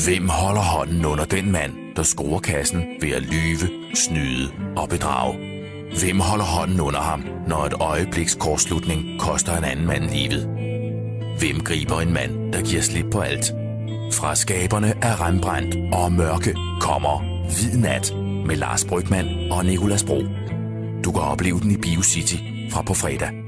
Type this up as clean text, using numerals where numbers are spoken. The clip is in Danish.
Hvem holder hånden under den mand, der scorer kassen ved at lyve, snyde og bedrage? Hvem holder hånden under ham, når et øjebliks kortslutning koster en anden mand livet? Hvem griber en mand, der giver slip på alt? Fra skaberne af Rembrandt og Mørke kommer Hvid Nat med Lars Brygmann og Nicolas Bro. Du kan opleve den i BioCity fra på fredag.